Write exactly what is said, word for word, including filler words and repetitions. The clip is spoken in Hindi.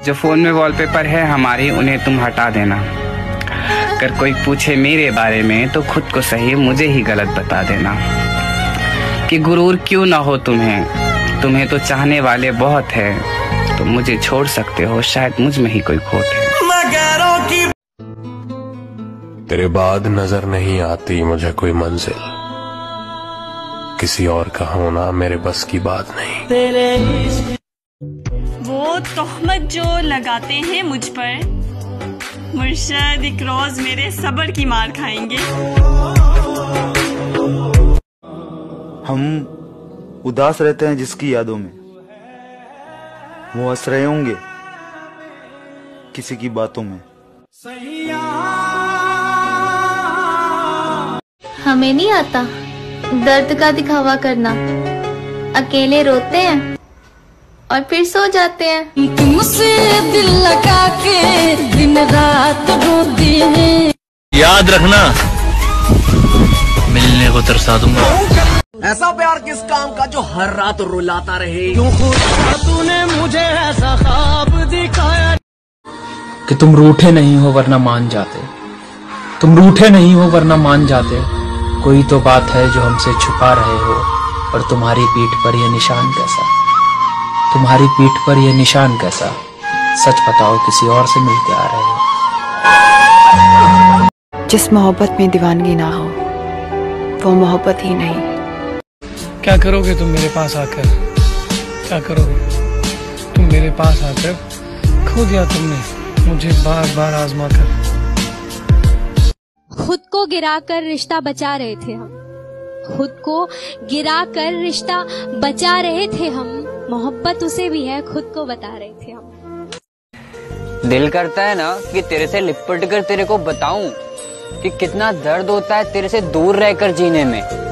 जो फोन में वॉलपेपर है हमारी, उन्हें तुम हटा देना। अगर कोई पूछे मेरे बारे में तो खुद को सही, मुझे ही गलत बता देना। कि गुरूर क्यों ना हो तुम्हें, तुम्हें तो चाहने वाले बहुत है। तुम मुझे छोड़ सकते हो, शायद मुझ में ही कोई खोट है। तेरे बाद नजर नहीं आती मुझे कोई मंजिल, किसी और का होना मेरे बस की बात नहीं। वो तोहमत जो लगाते हैं मुझ पर, मुर्शद एक रोज मेरे सब्र की मार खाएंगे। हम उदास रहते हैं जिसकी यादों में, वो हंस रहे होंगे किसी की बातों में। हमें नहीं आता दर्द का दिखावा करना, अकेले रोते हैं और फिर सो जाते हैं। तुमसे दिल लगा के दिन रात रोती है। याद रखना, मिलने को तरसा दूंगा। ऐसा प्यार किस काम का जो हर रात रुलाता रहे। क्यों खुदा तूने मुझे ऐसा ख्वाब दिखाया कि तुम रूठे नहीं हो वरना मान जाते, तुम रूठे नहीं हो वरना मान जाते। कोई तो बात है जो हमसे छुपा रहे हो, और तुम्हारी पीठ पर यह निशान कैसा, तुम्हारी पीठ पर यह निशान कैसा। सच बताओ किसी और से मिलके आ रहे हो। जिस मोहब्बत में दीवानगी ना हो वो मोहब्बत ही नहीं। क्या करोगे तुम मेरे पास आकर, क्या करोगे तुम मेरे पास आकर। खो दिया तुमने मुझे बार बार आजमा कर। खुद को गिराकर रिश्ता बचा रहे थे हम, खुद को गिराकर रिश्ता बचा रहे थे हम। मोहब्बत उसे भी है, खुद को बता रहे थे हम। दिल करता है ना कि तेरे से लिपट कर तेरे को बताऊं कि कितना दर्द होता है तेरे से दूर रहकर जीने में।